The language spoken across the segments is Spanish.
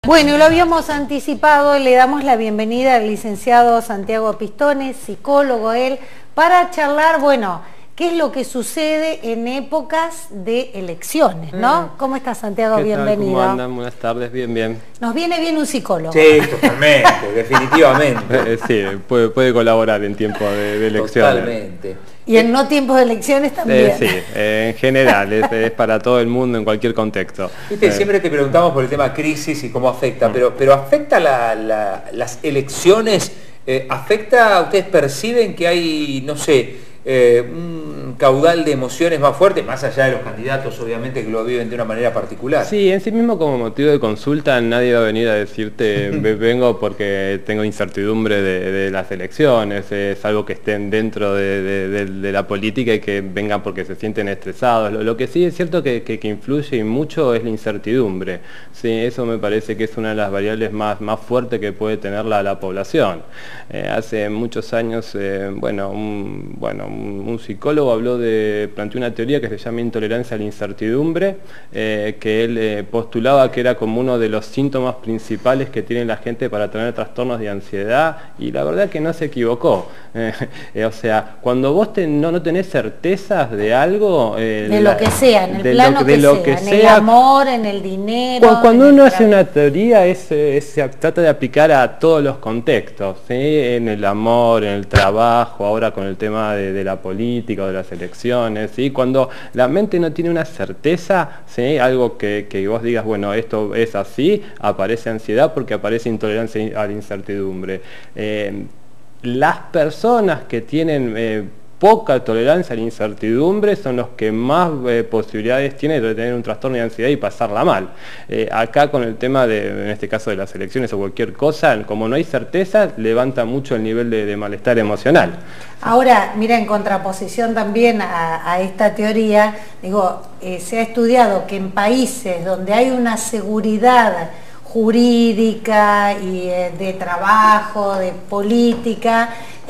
Bueno, lo habíamos anticipado, le damos la bienvenida al licenciado Santiago Pistones, psicólogo él, para charlar, bueno, qué es lo que sucede en épocas de elecciones, ¿no? ¿Cómo estás, Santiago? Bienvenido. ¿Cómo andan? Buenas tardes, bien. Nos viene bien un psicólogo. Sí, totalmente, definitivamente. Sí, puede colaborar en tiempo de elecciones. Totalmente. Y en no tiempos de elecciones también. Sí, en general, es para todo el mundo en cualquier contexto. Viste, siempre te preguntamos por el tema crisis y cómo afecta, pero ¿afecta las elecciones? ¿Afecta, ustedes perciben que hay, no sé, un caudal de emociones más fuerte, más allá de los candidatos, obviamente, que lo viven de una manera particular? Sí, en sí mismo como motivo de consulta nadie va a venir a decirte vengo porque tengo incertidumbre de las elecciones, es algo que estén dentro de la política y que vengan porque se sienten estresados. Lo que sí es cierto que influye mucho es la incertidumbre. Sí, eso me parece que es una de las variables más fuertes que puede tener la población. Hace muchos años, un psicólogo planteó una teoría que se llama intolerancia a la incertidumbre, que él postulaba que era como uno de los síntomas principales que tiene la gente para tener trastornos de ansiedad, y la verdad que no se equivocó. O sea, cuando vos no tenés certezas de algo... de lo que sea, en el plano que sea, en el amor, en el dinero... Cuando uno hace una teoría se trata de aplicar a todos los contextos, ¿sí? En el amor, en el trabajo, ahora con el tema de la política o de las elecciones, ¿sí? Cuando la mente no tiene una certeza, ¿sí? Algo que vos digas, bueno, esto es así, aparece ansiedad porque aparece intolerancia a la incertidumbre. Las personas que tienen poca tolerancia a la incertidumbre son los que más posibilidades tienen de tener un trastorno de ansiedad y pasarla mal. Acá con el tema en este caso de las elecciones o cualquier cosa, como no hay certeza, levanta mucho el nivel de malestar emocional. Ahora, mira, en contraposición también a esta teoría, digo, se ha estudiado que en países donde hay una seguridad jurídica y de trabajo, de política,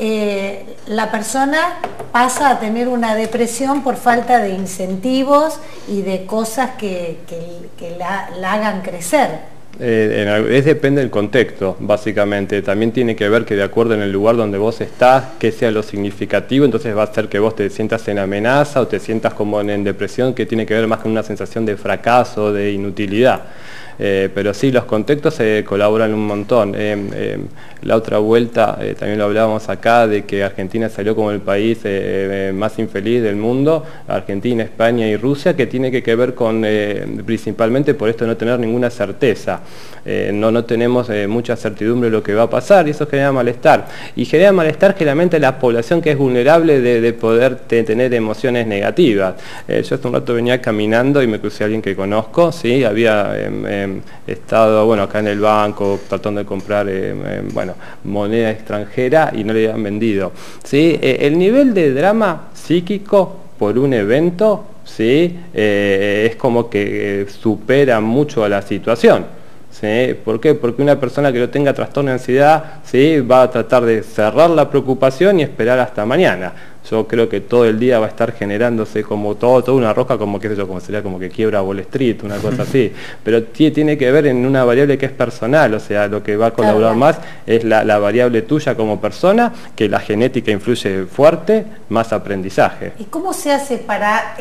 la persona pasa a tener una depresión por falta de incentivos y de cosas que la hagan crecer. Depende del contexto, básicamente. También tiene que ver que de acuerdo en el lugar donde vos estás, que sea lo significativo, entonces va a ser que vos te sientas en amenaza o te sientas como en depresión, que tiene que ver más con una sensación de fracaso, de inutilidad. Pero sí, los contextos colaboran un montón. La otra vuelta, también lo hablábamos acá, de que Argentina salió como el país más infeliz del mundo, Argentina, España y Rusia, que tiene que ver con, principalmente por esto de no tener ninguna certeza. No tenemos mucha certidumbre de lo que va a pasar, y eso genera malestar. Y genera malestar generalmente a la población que es vulnerable de poder tener emociones negativas. Yo hace un rato venía caminando y me crucé a alguien que conozco, ¿sí? Había estado acá en el banco tratando de comprar moneda extranjera y no le habían vendido, ¿sí? El nivel de drama psíquico por un evento, ¿sí? Es como que supera mucho a la situación, ¿sí? ¿Por qué? Porque una persona que no tenga trastorno de ansiedad, ¿sí? Va a tratar de cerrar la preocupación y esperar hasta mañana. Yo creo que todo el día va a estar generándose como toda una roca, como qué sé yo, como sería como que quiebra Wall Street, una cosa así. Pero tiene que ver en una variable que es personal, o sea, lo que va a colaborar más es la variable tuya como persona, que la genética influye fuerte, más aprendizaje. ¿Y cómo se hace para,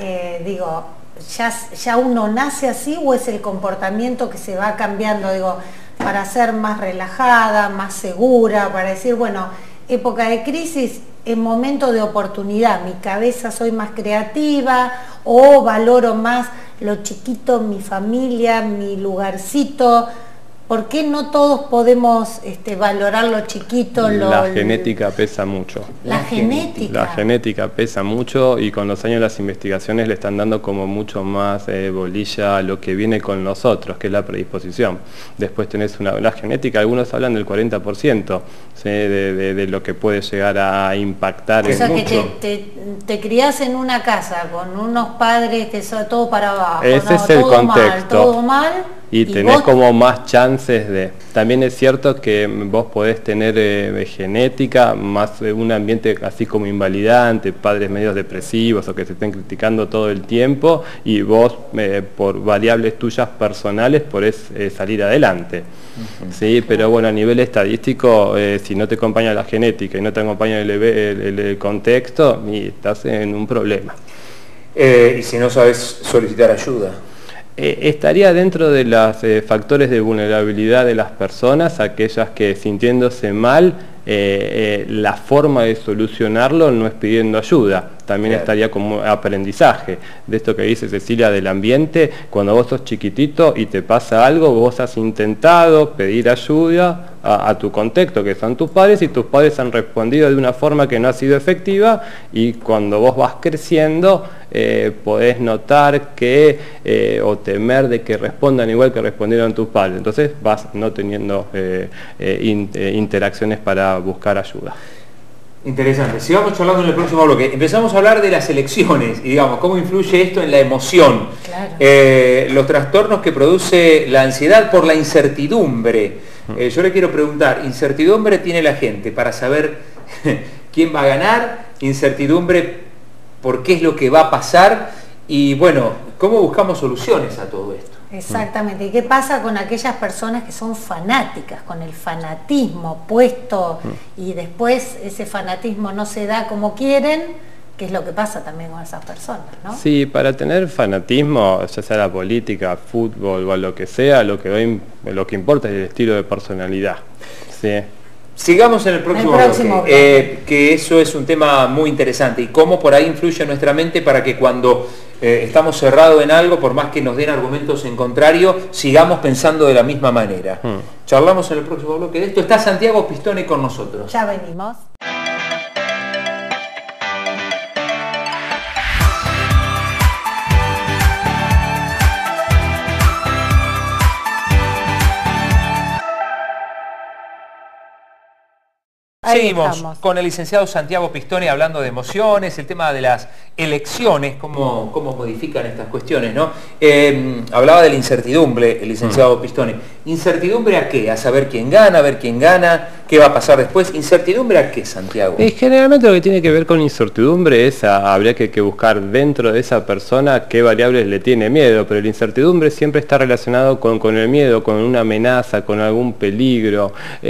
ya uno nace así o es el comportamiento que se va cambiando, para ser más relajada, más segura, para decir, bueno, época de crisis, en momento de oportunidad, mi cabeza soy más creativa o valoro más lo chiquito, mi familia, mi lugarcito? ¿Por qué no todos podemos valorar lo chiquito? La genética pesa mucho. La genética. La genética pesa mucho, y con los años las investigaciones le están dando como mucho más bolilla a lo que viene con nosotros, que es la predisposición. Después tenés la genética, algunos hablan del 40%, ¿sí? de lo que puede llegar a impactar. O sea, que te criás en una casa con unos padres que son todo para abajo. Ese es el contexto. Todo mal. y tenés como más chances de... También es cierto que vos podés tener genética, más un ambiente así como invalidante, padres medios depresivos o que se estén criticando todo el tiempo, y vos por variables tuyas personales podés salir adelante. Sí, pero bueno, a nivel estadístico, si no te acompaña la genética y no te acompaña el contexto, y estás en un problema. Y si no sabes solicitar ayuda. Estaría dentro de los factores de vulnerabilidad de las personas, aquellas que sintiéndose mal, la forma de solucionarlo no es pidiendo ayuda. También claro, estaría como aprendizaje de esto que dice Cecilia del ambiente. Cuando vos sos chiquitito y te pasa algo, vos has intentado pedir ayuda a tu contexto, que son tus padres, y tus padres han respondido de una forma que no ha sido efectiva, y cuando vos vas creciendo podés notar que o temer de que respondan igual que respondieron tus padres. Entonces vas no teniendo interacciones para buscar ayuda. Interesante. Sigamos charlando en el próximo bloque. Empezamos a hablar de las elecciones y digamos, cómo influye esto en la emoción. Claro. Los trastornos que produce la ansiedad por la incertidumbre. Yo le quiero preguntar, ¿incertidumbre tiene la gente para saber quién va a ganar? ¿Incertidumbre por qué es lo que va a pasar? Y bueno, ¿cómo buscamos soluciones a todo esto? Exactamente. ¿Y qué pasa con aquellas personas que son fanáticas, con el fanatismo puesto y después ese fanatismo no se da como quieren? ¿Qué es lo que pasa también con esas personas, ¿no? Sí, para tener fanatismo, ya sea la política, fútbol o lo que sea, lo que importa es el estilo de personalidad. Sí. Sigamos en el próximo bloque, que eso es un tema muy interesante, y cómo por ahí influye en nuestra mente para que cuando estamos cerrados en algo, por más que nos den argumentos en contrario, sigamos pensando de la misma manera. Charlamos en el próximo bloque de esto. Está Santiago Pistone con nosotros. Ya venimos. Seguimos con el licenciado Santiago Pistone hablando de emociones, el tema de las elecciones, cómo modifican estas cuestiones, ¿no? Hablaba de la incertidumbre el licenciado Pistone. ¿Incertidumbre a qué? A saber quién gana, a ver quién gana, qué va a pasar después. ¿Incertidumbre a qué, Santiago? Generalmente lo que tiene que ver con incertidumbre es, habría que buscar dentro de esa persona qué variables le tiene miedo, pero la incertidumbre siempre está relacionado con el miedo, con una amenaza, con algún peligro.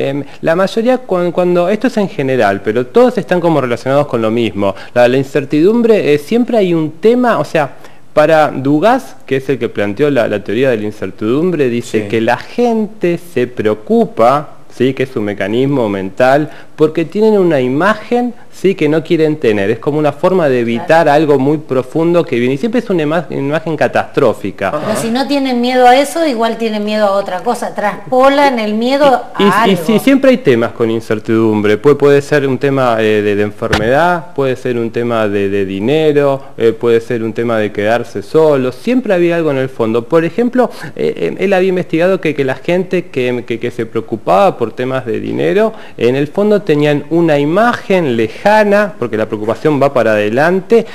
La mayoría, cuando esto es en general, pero todos están como relacionados con lo mismo. La incertidumbre, siempre hay un tema, o sea, para Dugas, que es el que planteó la teoría de la incertidumbre, dice que la gente se preocupa, ¿sí?, que es un mecanismo mental, porque tienen una imagen, sí, que no quieren tener. Es como una forma de evitar algo muy profundo que viene. Y siempre es una imagen catastrófica. Pero si no tienen miedo a eso, igual tienen miedo a otra cosa. Traspolan el miedo a algo. Y siempre hay temas con incertidumbre. Puede ser un tema de enfermedad, puede ser un tema de dinero, puede ser un tema de quedarse solo. Siempre había algo en el fondo. Por ejemplo, él había investigado que la gente que se preocupaba por temas de dinero, en el fondo tenían una imagen lejana, porque la preocupación va para adelante,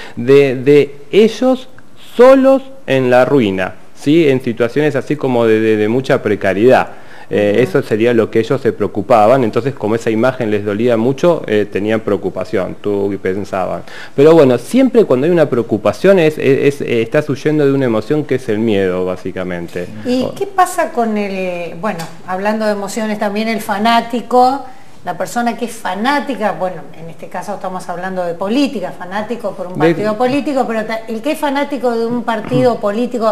de ellos solos en la ruina, ¿sí?, en situaciones así como de mucha precariedad. Eso sería lo que ellos se preocupaban. Entonces, como esa imagen les dolía mucho, tenían preocupación, pensaban. Pero bueno, siempre cuando hay una preocupación estás huyendo de una emoción que es el miedo, básicamente. ¿Y qué pasa con bueno, hablando de emociones también, el fanático? La persona que es fanática, bueno, en este caso estamos hablando de política, fanático por un partido político, pero el que es fanático de un partido político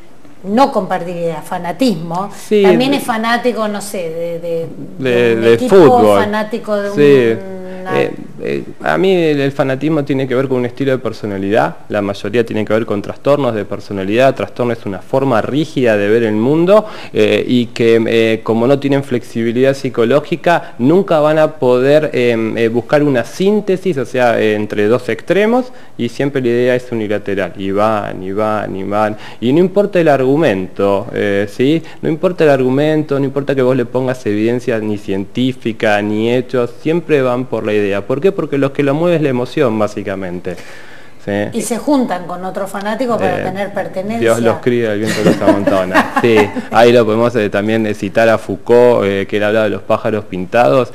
no compartiría fanatismo, sí, también es fanático, no sé, de un equipo, fútbol, fanático de sí. A mí el fanatismo tiene que ver con un estilo de personalidad, la mayoría tiene que ver con trastornos de personalidad. Trastorno es una forma rígida de ver el mundo y que como no tienen flexibilidad psicológica, nunca van a poder buscar una síntesis, o sea, entre dos extremos, y siempre la idea es unilateral, y van, y van, y van, y no importa el argumento, ¿sí? No importa el argumento, no importa que vos le pongas evidencia ni científica, ni hechos, siempre van por la idea. ¿Por qué? Porque lo que lo mueve es la emoción, básicamente. ¿sí? Y se juntan con otros fanáticos para tener pertenencia. Dios los cría, el viento los amontona. Sí, ahí lo podemos también citar a Foucault, que él habla de los pájaros pintados,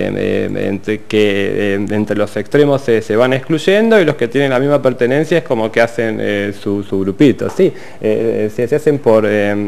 entre los extremos se van excluyendo y los que tienen la misma pertenencia es como que hacen su grupito. Sí, se hacen por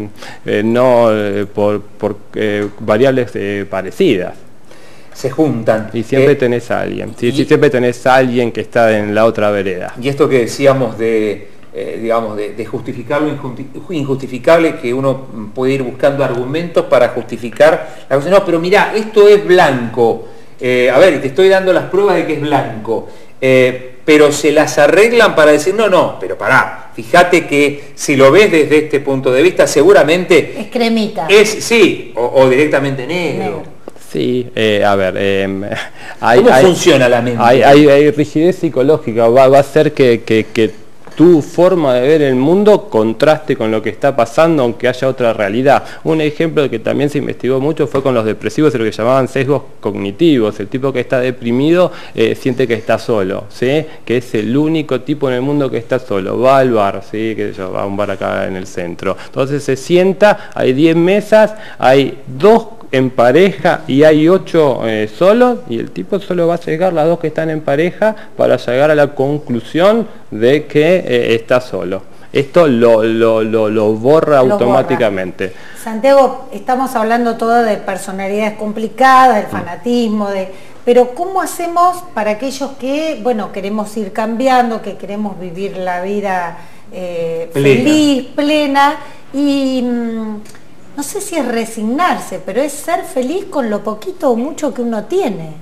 variables parecidas. Se juntan. Y siempre tenés a alguien. Sí, siempre tenés a alguien que está en la otra vereda. Y esto que decíamos de justificar lo injustificable, que uno puede ir buscando argumentos para justificar la cosa. No, pero mirá, esto es blanco. A ver, te estoy dando las pruebas de que es blanco. Pero se las arreglan para decir, no, pero pará, fíjate que si lo ves desde este punto de vista, seguramente... Es cremita. Sí, o directamente negro. Sí, a ver... ¿Cómo funciona la mente? Hay rigidez psicológica, va a ser que tu forma de ver el mundo contraste con lo que está pasando, aunque haya otra realidad. Un ejemplo que también se investigó mucho fue con los depresivos, lo que llamaban sesgos cognitivos. El tipo que está deprimido siente que está solo, ¿sí? Que es el único tipo en el mundo que está solo. Va al bar, ¿sí? Va a un bar acá en el centro. Entonces se sienta, hay 10 mesas, hay 2 en pareja y hay 8 solos, y el tipo solo va a llegar las 2 que están en pareja para llegar a la conclusión de que está solo. Esto lo borra automáticamente. Santiago, estamos hablando todo de personalidades complicadas, del fanatismo, pero ¿cómo hacemos para aquellos que, bueno, queremos ir cambiando, que queremos vivir la vida feliz, plena y... no sé si es resignarse, pero es ser feliz con lo poquito o mucho que uno tiene?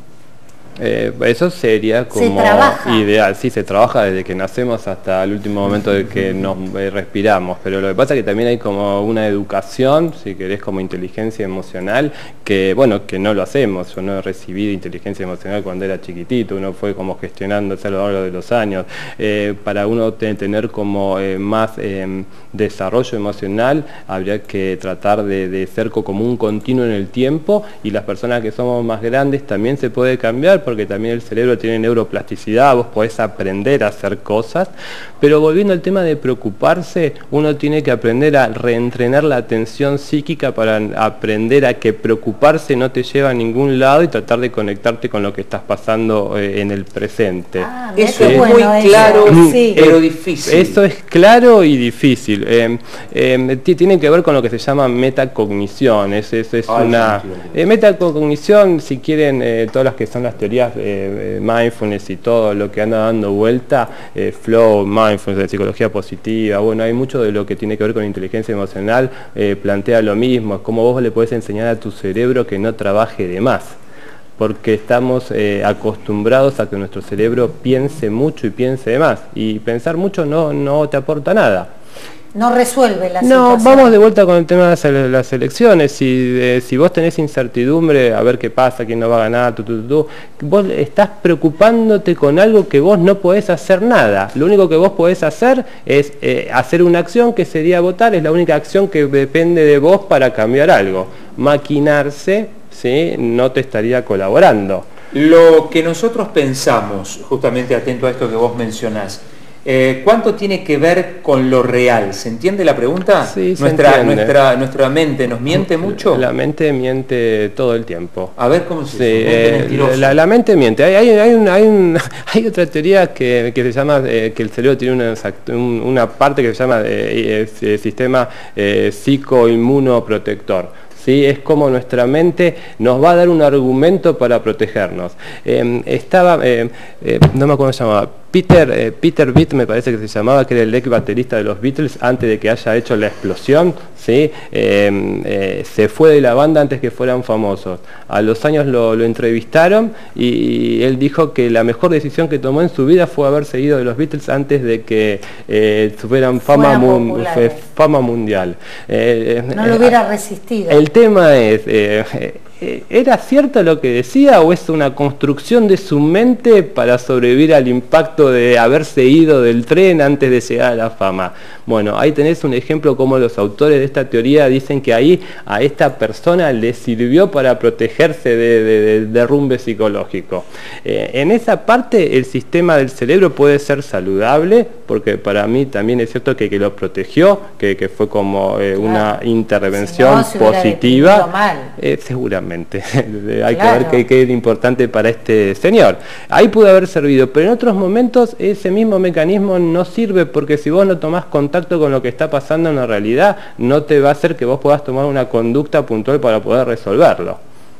Eso sería como ideal. Sí, se trabaja desde que nacemos hasta el último momento de que nos respiramos, pero lo que pasa es que también hay como una educación, si querés, como inteligencia emocional, que bueno, que no lo hacemos. Yo no he recibido inteligencia emocional cuando era chiquitito, uno fue como gestionándose a lo largo de los años. Para uno tener como más desarrollo emocional, habría que tratar de ser como un continuo en el tiempo, y las personas que somos más grandes también se puede cambiar, porque también el cerebro tiene neuroplasticidad, vos podés aprender a hacer cosas, pero volviendo al tema de preocuparse, uno tiene que aprender a reentrenar la atención psíquica para aprender a que preocuparse no te lleva a ningún lado y tratar de conectarte con lo que estás pasando en el presente. Eso es muy claro, pero difícil. Eso es claro y difícil. Tiene que ver con lo que se llama metacognición. Es una metacognición, si quieren, todas las que son las teorías mindfulness y todo lo que anda dando vuelta, flow, mindfulness, de psicología positiva, bueno, hay mucho de lo que tiene que ver con inteligencia emocional, plantea lo mismo, es como vos le podés enseñar a tu cerebro que no trabaje de más, porque estamos acostumbrados a que nuestro cerebro piense mucho y piense de más, y pensar mucho no te aporta nada. No resuelve la situación. No, vamos de vuelta con el tema de las elecciones. Si vos tenés incertidumbre, a ver qué pasa, quién no va a ganar, vos estás preocupándote con algo que vos no podés hacer nada. Lo único que vos podés hacer es hacer una acción, que sería votar. Es la única acción que depende de vos para cambiar algo. Maquinarse, ¿sí?, no te estaría colaborando. Lo que nosotros pensamos, justamente atento a esto que vos mencionás, ¿cuánto tiene que ver con lo real? ¿Se entiende la pregunta? Sí, nuestra mente nos miente mucho. La mente miente todo el tiempo. A ver cómo se dice. La mente miente. Hay otra teoría que se llama que el cerebro tiene una parte que se llama sistema psicoinmunoprotector. ¿Sí? Es como nuestra mente nos va a dar un argumento para protegernos. No me acuerdo cómo se llamaba, Peter Beat me parece que se llamaba, que era el ex baterista de los Beatles antes de que haya hecho la explosión, ¿sí? Se fue de la banda antes que fueran famosos. A los años lo entrevistaron y él dijo que la mejor decisión que tomó en su vida fue haber seguido de los Beatles antes de que tuvieran fama mundial. No lo hubiera resistido. El tema es, ¿era cierto lo que decía o es una construcción de su mente para sobrevivir al impacto de haberse ido del tren antes de llegar a la fama? Bueno, ahí tenés un ejemplo como los autores de esta teoría dicen que ahí a esta persona le sirvió para protegerse de derrumbe psicológico. En esa parte el sistema del cerebro puede ser saludable, porque para mí también es cierto que lo protegió, que fue como una intervención positiva. Seguramente, hay que ver qué es importante para este señor. Ahí pudo haber servido, pero en otros momentos ese mismo mecanismo no sirve, porque si vos no tomás contacto con lo que está pasando en la realidad, no te va a hacer que vos puedas tomar una conducta puntual para poder resolverlo.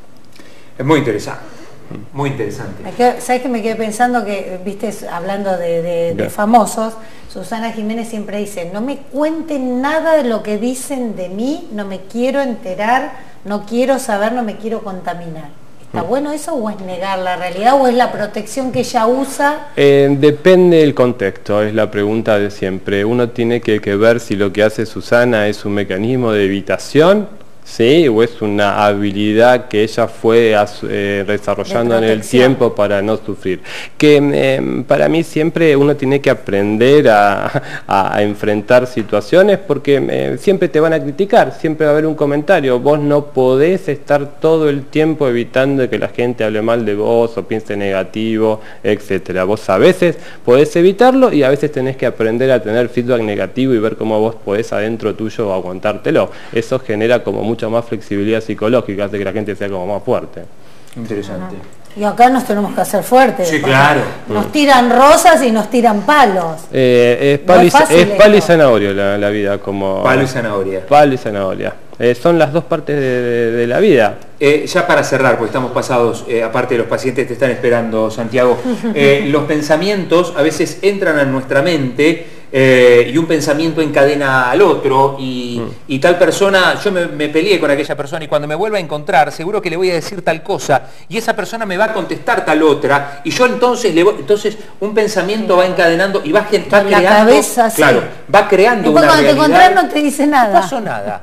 Es muy interesante. Muy interesante. ¿Sabes que me quedé pensando que, viste, hablando de famosos, Susana Jiménez siempre dice, no me cuenten nada de lo que dicen de mí, no me quiero enterar, no quiero saber, no me quiero contaminar. ¿Está bueno eso o es negar la realidad o es la protección que ella usa? Depende del contexto, es la pregunta de siempre. Uno tiene que ver si lo que hace Susana es un mecanismo de evitación, ¿sí? O es una habilidad que ella fue desarrollando en el tiempo para no sufrir. Que para mí siempre uno tiene que aprender a enfrentar situaciones, porque siempre te van a criticar, siempre va a haber un comentario. Vos no podés estar todo el tiempo evitando que la gente hable mal de vos o piense negativo, etcétera. Vos a veces podés evitarlo y a veces tenés que aprender a tener feedback negativo y ver cómo vos podés adentro tuyo aguantártelo. Eso genera como mucha más flexibilidad psicológica, hace que la gente sea como más fuerte. Interesante. Y acá nos tenemos que hacer fuertes. Sí, claro. Nos tiran rosas y nos tiran palos. Es palo y zanahoria la vida. Como palo y zanahoria. Palo y zanahoria. Son las dos partes de la vida. Ya para cerrar, porque estamos pasados, aparte de los pacientes te están esperando, Santiago, los pensamientos a veces entran a nuestra mente y un pensamiento encadena al otro y tal persona, yo me peleé con aquella persona y cuando me vuelva a encontrar seguro que le voy a decir tal cosa y esa persona me va a contestar tal otra y yo entonces entonces un pensamiento va encadenando y va creando, la cabeza, claro, va creando una realidad. Cuando te encontrás no te dice nada. No pasó nada.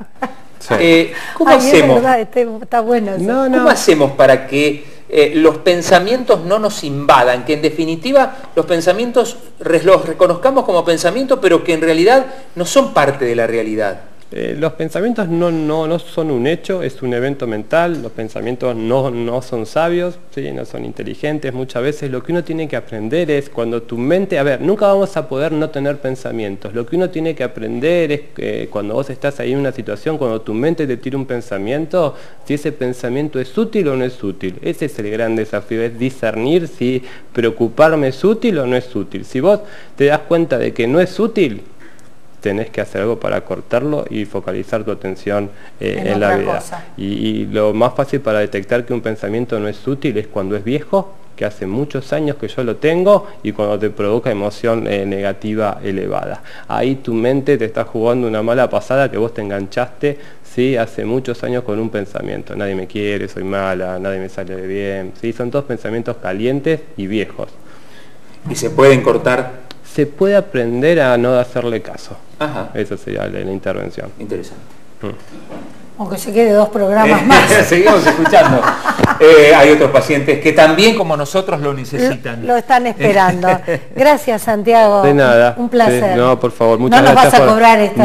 ¿Cómo hacemos? Es verdad, está bueno eso. ¿Cómo hacemos para que los pensamientos no nos invadan? Que en definitiva los pensamientos los reconozcamos como pensamientos, pero que en realidad no son parte de la realidad. Los pensamientos no son un hecho, es un evento mental. Los pensamientos no son sabios, ¿sí? No son inteligentes. Muchas veces lo que uno tiene que aprender es cuando tu mente... A ver, nunca vamos a poder no tener pensamientos. Lo que uno tiene que aprender es que cuando vos estás ahí en una situación, cuando tu mente te tira un pensamiento, si ese pensamiento es útil o no es útil. Ese es el gran desafío, es discernir si preocuparme es útil o no es útil. Si vos te das cuenta de que no es útil, tenés que hacer algo para cortarlo y focalizar tu atención en la vida. Y lo más fácil para detectar que un pensamiento no es útil es cuando es viejo, que hace muchos años que yo lo tengo, y cuando te provoca emoción negativa elevada. Ahí tu mente te está jugando una mala pasada, que vos te enganchaste, ¿sí? Hace muchos años con un pensamiento. Nadie me quiere, soy mala, nadie me sale bien. ¿Sí? Son todos pensamientos calientes y viejos. ¿Y se pueden cortar? Se puede aprender a no hacerle caso. Ajá. Esa sería la intervención. Interesante. Aunque se quede 2 programas más. Seguimos escuchando. Hay otros pacientes que también, como nosotros, lo necesitan. Lo están esperando. Gracias, Santiago. De nada. Un placer. Sí, no, por favor, muchas gracias. No nos vas a cobrar esta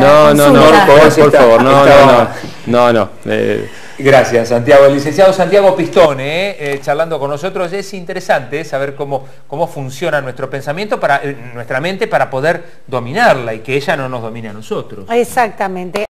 consulta. No. Gracias, Santiago. El licenciado Santiago Pistone, charlando con nosotros. Es interesante saber cómo funciona nuestro pensamiento, nuestra mente, para poder dominarla y que ella no nos domine a nosotros. Exactamente.